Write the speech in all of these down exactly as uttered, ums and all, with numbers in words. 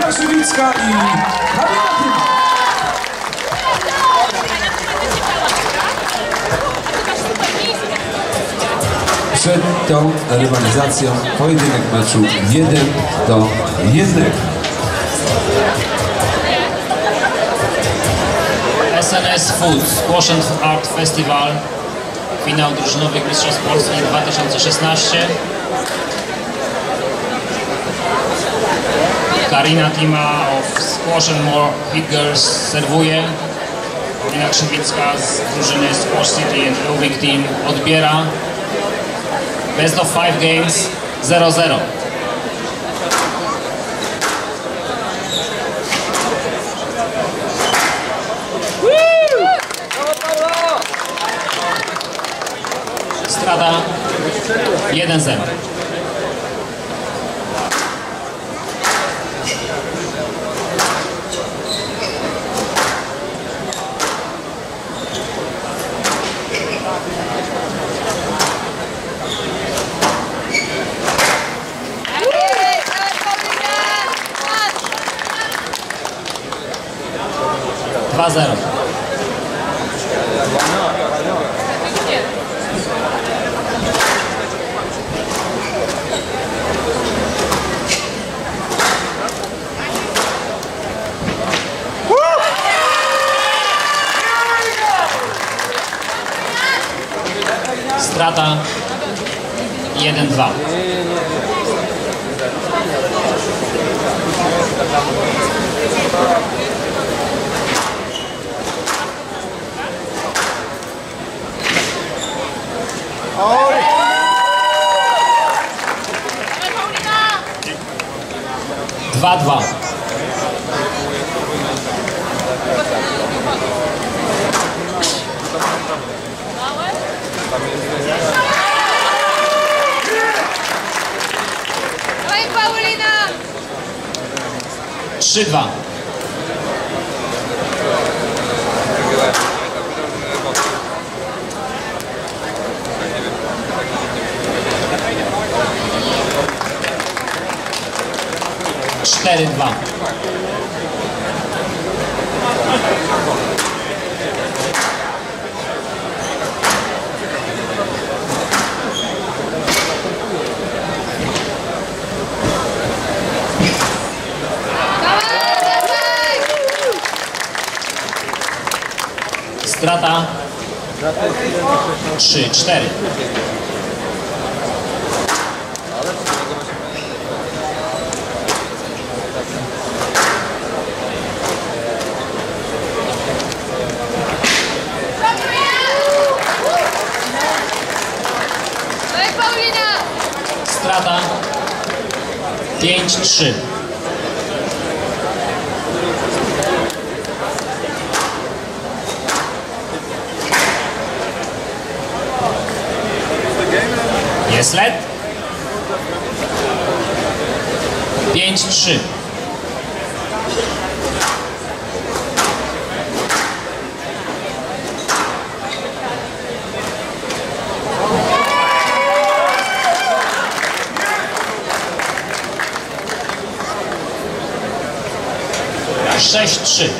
Szywicka i Karina Klima. Przed tą rywalizacją pojedynek meczu jeden do jednego. S N S Food Squash and Art Festival, finał drużynowych mistrzostw Polski dwa tysiące szesnaście. Karina Klima of Squash and More Big Girls serwuje. Karina Krzywicka z drużyny Squash City and Aerobic Team odbiera. Best of five games zero zero. Strata jeden zero. dwa zero. Strata jeden dwa. dwa dwa. Dawaj, Paulina! trzy dwa. cztery dwa. Strata trzy cztery. Strata pięć trzy. Jest let. pięć trzy. sześć trzy.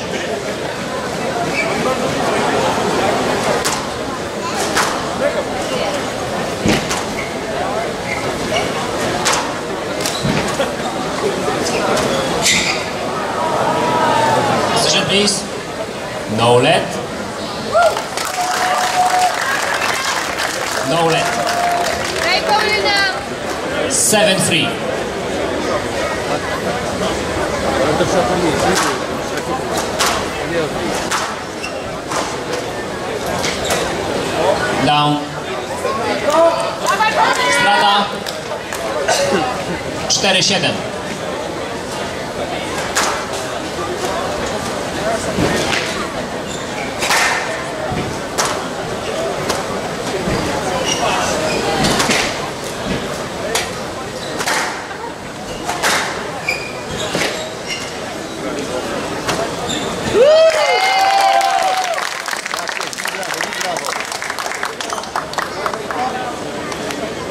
Decision please. No let. No let. seven three. Down. Strata cztery siedem.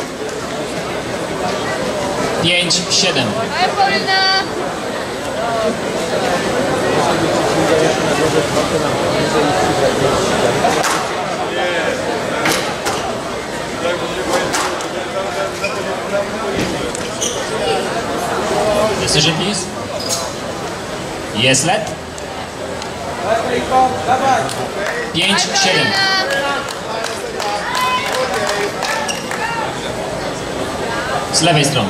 pięć siedem. Jest let. pięć siedem. Z lewej strony.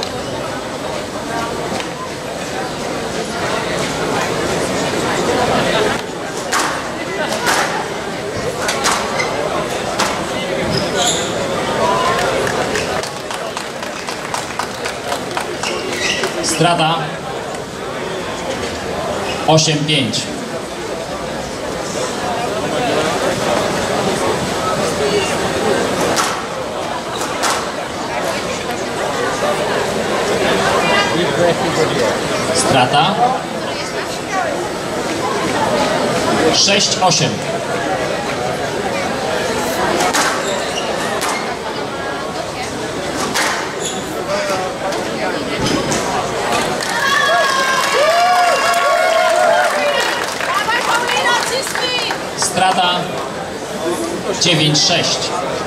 Strata osiem pięć. Strata sześć osiem. Strata dziewięć sześć.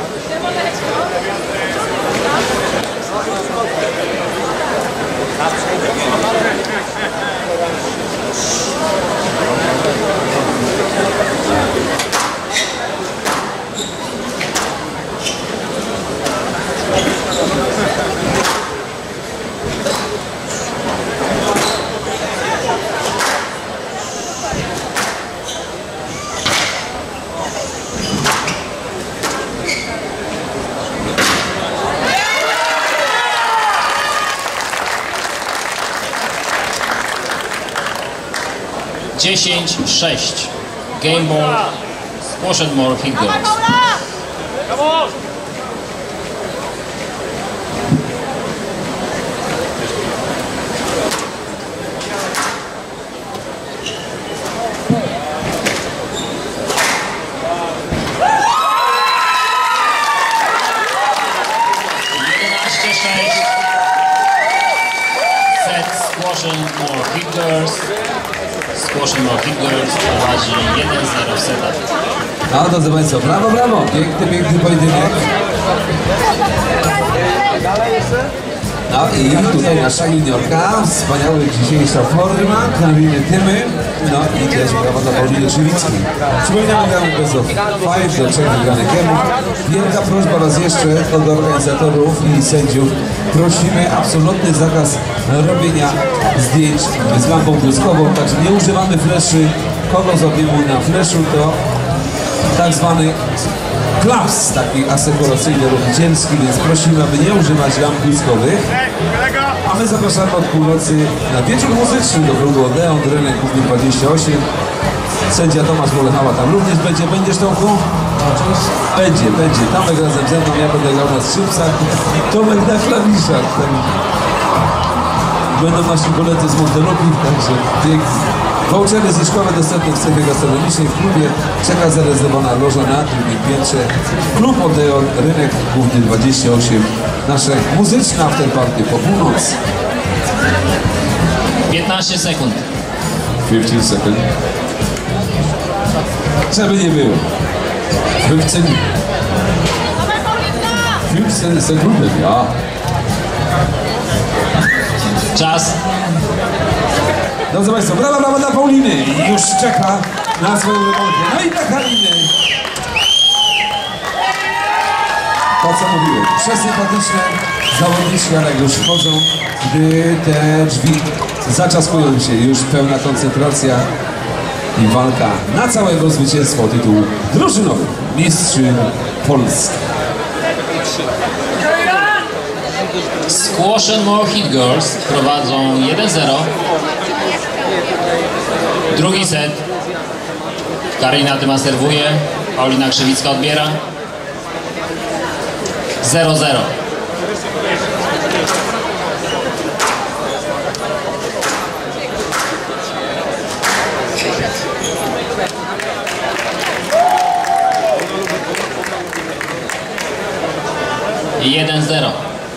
dziesięć sześć. Game ball. Squash and more hit girls. jedenaście sześć. Set Squash and more hit girls. Squash and more hit girls prowadzi jeden zero w setach. No, drodzy Państwo, brawo, brawo! Piękny, piękny pojedynek. No i tutaj nasza juniorka, wspaniała dzisiejsza forma, Kariny Tymy, no i też brawa dla Pauliny Krzywickiej. Przypominamy, gramy bez of five do trzech wygranych gemów. Wielka prośba raz jeszcze od organizatorów i sędziów. Prosimy absolutny zakaz robienia zdjęć z lampą błyskową, także nie używamy fleszy. Kogo zrobimy na fleszu, to tak zwany klaps, taki asekuracyjny rodzicielski, więc prosimy, aby nie używać lamp błyskowych. A my zapraszamy od północy na wieczór muzyczny do klubu Odeon, rynek Główny dwadzieścia osiem. Sędzia Tomasz Wolechała tam również będzie. Będziesz, Tomku? Będzie, będzie. Tomek razem ze mną, ja będę grał na skrzypcach, Tomek na klawiszach. Będą nasi koledzy z Montelupi, także pięknie. Vouchery zniżkowe dostępne w strefie gastronomicznej w klubie. Czeka zarezerwowana loża na drugim piętrze. Klub Odeon, rynek Główny dwadzieścia osiem. Nasze muzyczne afterparty po północy. piętnaście sekund. piętnaście sekund. Żeby nie było. piętnaście piętnaście sekund, ja. Czas. Drodzy Państwo, brawa, brawa dla Pauliny. Już czeka na swoją remontę. No i dla Kariny. To co mówiłem, przesympatyczne zawodniczki, ale już wchodzą, gdy te drzwi zaczaskują się, już pełna koncentracja i walka na całego zwycięstwo o tytuł drużynowy mistrzyń Polski. Squash and more hit girls prowadzą jeden zero. Drugi set. Karina Tyma serwuje, Paulina Krzywicka odbiera. zero zero. jeden zero.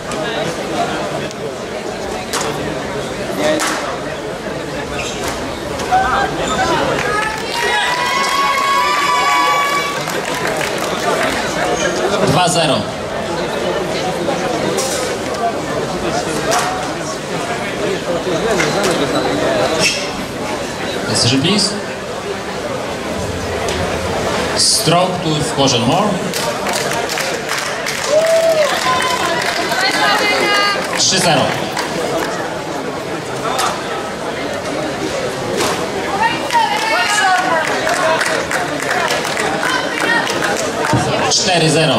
dwa zero. decision, please. Stroke to squash and more. trzy zero. cztery zero.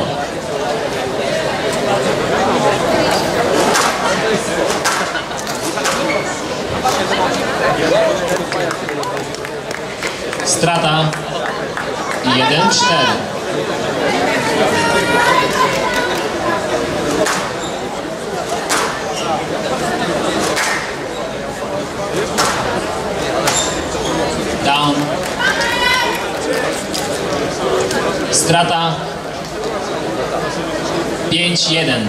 Strata jeden cztery. Down. Strata pięć jeden.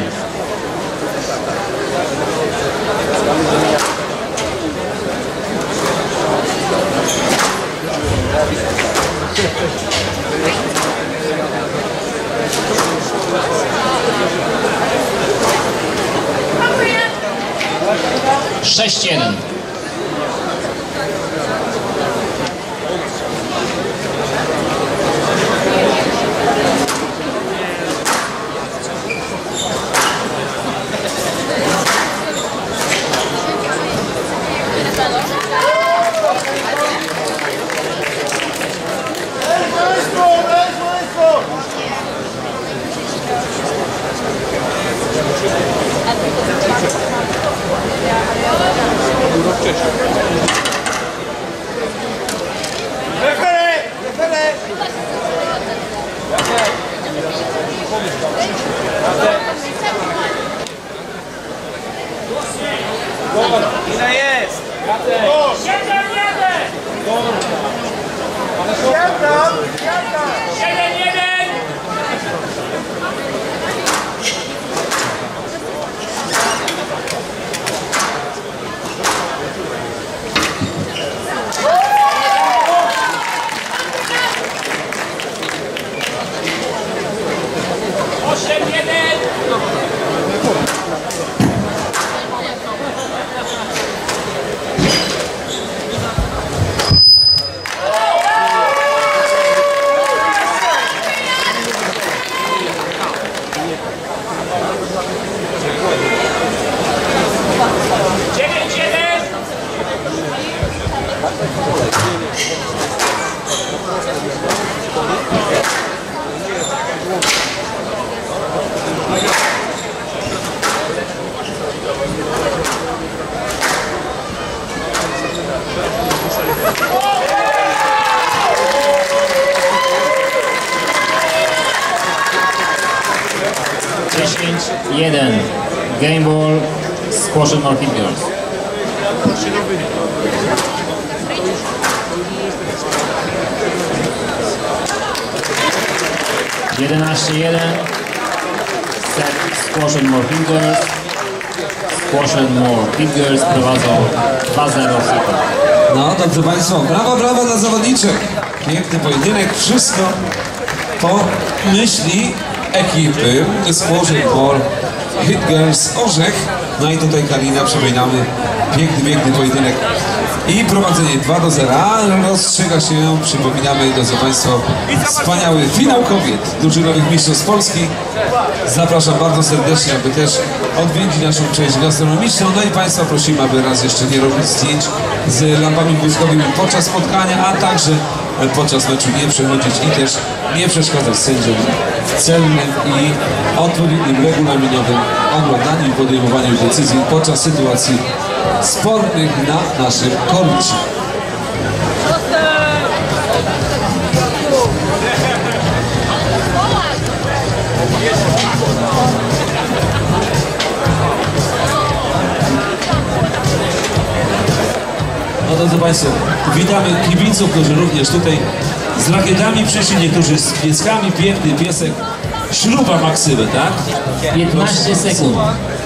sześć jeden. Ile jest? Jeden, jeden! Jeden, jeden! Osiem, jeden! dziewięć jeden! dziesięć jeden. Game ball, squash and more figures. jedenaście jeden. Set squash and more figures. Squash and more figures prowadzą dwa zero. No dobrze Państwo, brawo, brawo dla zawodniczek. Piękny pojedynek, wszystko po myśli ekipy Squash and More Hit Girls Orzech. No i tutaj Kalina, przypominamy, piękny, piękny pojedynek i prowadzenie dwa do zera. Rozstrzyga się, przypominamy, drodzy Państwo, wspaniały finał kobiet drużynowych mistrzostw Polski. Zapraszam bardzo serdecznie, aby też odwiedzić naszą część gastronomiczną. No i Państwa prosimy, aby raz jeszcze nie robić zdjęć z lampami błyskowymi podczas spotkania, a także podczas meczu nie przechodzić i też nie przeszkadzać sędziom w celnym i odpowiednim regulaminowym oglądaniu i podejmowaniu decyzji podczas sytuacji spornych na naszym korcie. No drodzy Państwo, witamy kibiców, którzy również tutaj z rakietami przyszli, niektórzy z pieskami. Piękny piesek, śruba Maksymę, tak? piętnaście sekund.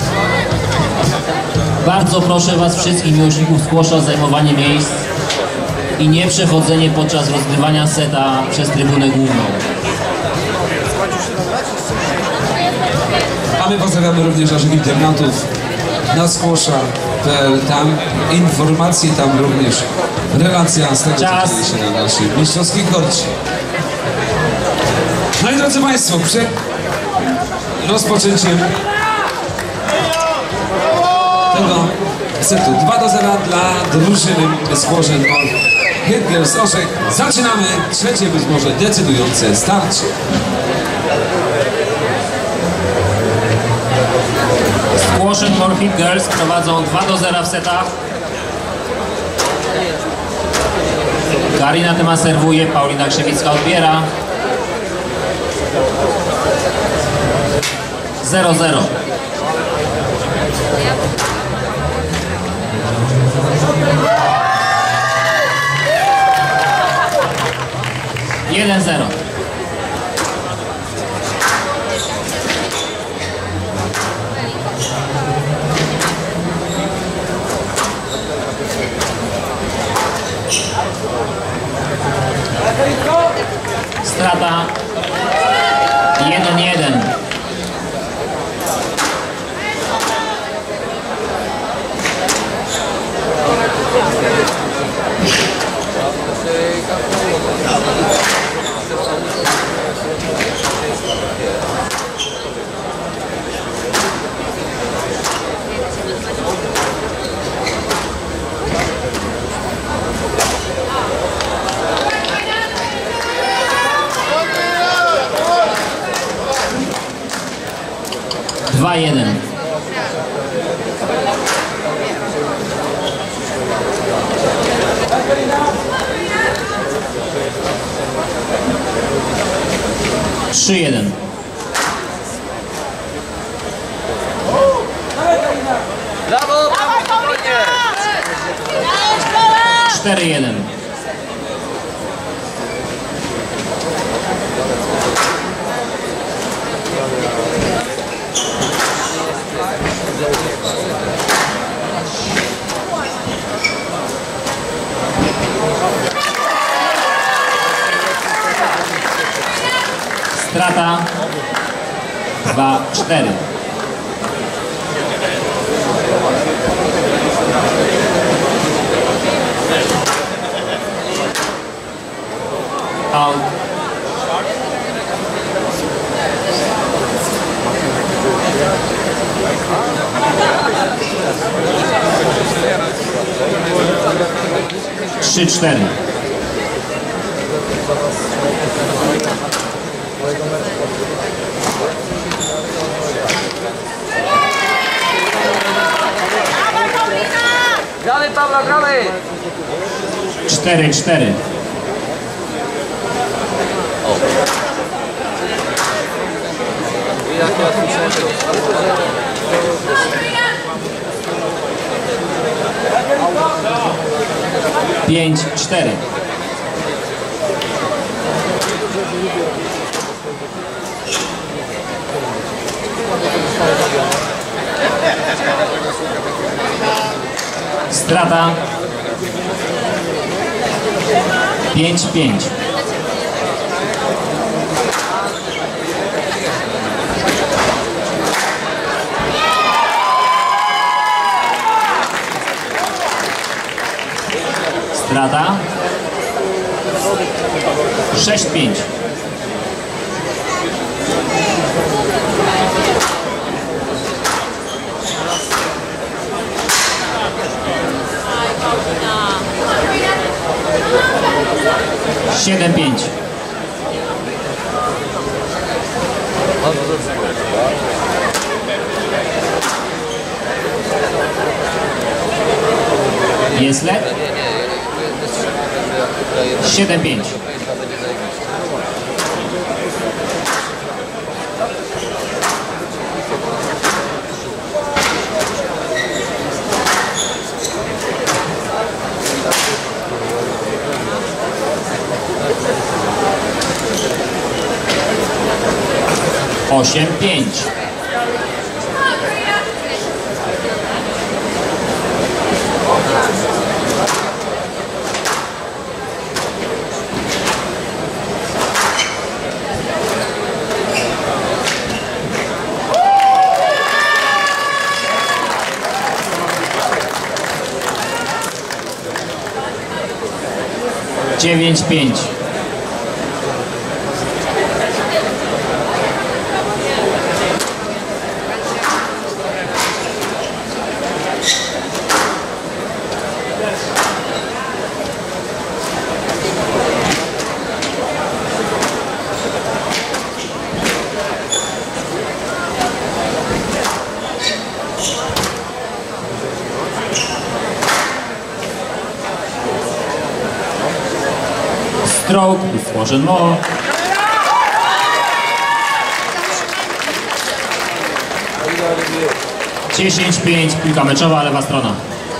Bardzo proszę Was wszystkich miłośników squasha o zajmowanie miejsc i nie przechodzenie podczas rozgrywania seta przez trybunę główną. A my pozdrawiamy również naszych internautów na squasha, kropka p l. Tam informacje, tam również relacja z tego, co Czas. dzieje się na naszej mistrzowskiej korcie. No i drodzy Państwo, przed rozpoczęciem tego setu dwa do zera dla drużyny Skłorzyn Hit Girls Orzech. Zaczynamy trzecie, być może decydujące starcie. Skłorzyn Hit Girls prowadzą dwa do zera w setach. Karina Tyma serwuje, Paulina Krzewicka odbiera. zero zero. jeden zero. Strata jeden jeden. dwa jeden. trzy jeden. Brawo! cztery jeden. Strata dwa cztery. Out. trzy cztery. Gramy, Pawła, gramy! cztery cztery. pięć cztery. Strata pięć pięć. Strata sześć pięć. siedem pięć. Jest lek? siedem pięć. osiem pięć. dziewięć pięć. Stroke, Explosion More. dziesięć pięć, piłka meczowa, lewa strona.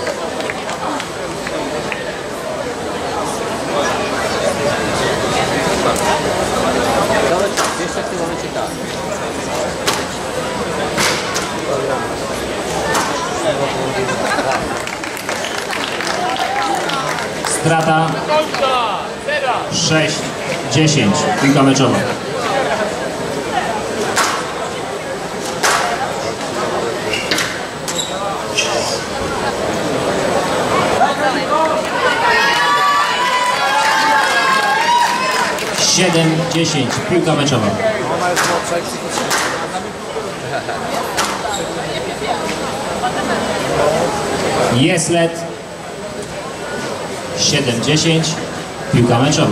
Strata sześć dziesięć, piłka meczowa. siedem dziesięć, piłka meczowa. Jest let. siedem dziesięć, piłka meczowa.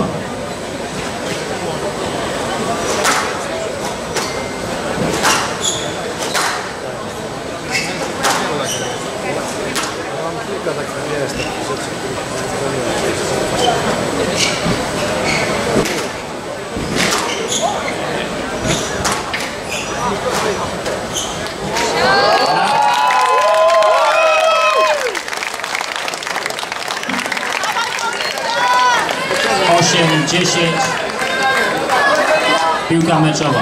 osiem dziesięć, piłka meczowa.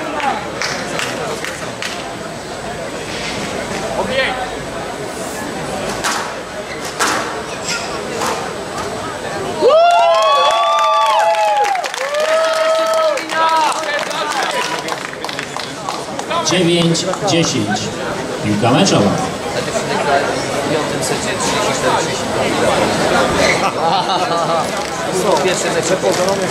dziewięć dziesięć, piłka meczowa. W piątym secie trzydzieści cztery trzydzieści dwa. Pierwszy mecz pozoronych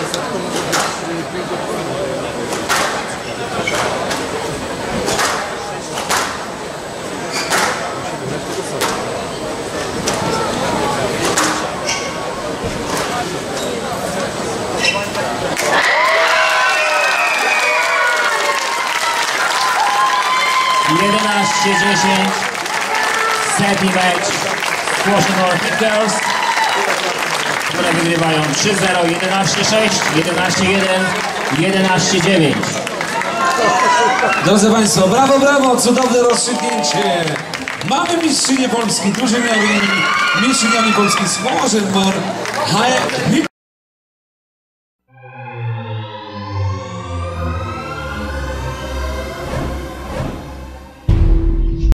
jedenaście dziesięć, setny mecz Squash North Girls, które wygrywają trzy zero, jedenaście sześć, jedenaście jeden, jedenaście dziewięć. Drodzy Państwo, brawo, brawo, cudowne rozstrzygnięcie. Mamy mistrzynię Polski, drużyniami, mistrzyniami Polski z Squash and More.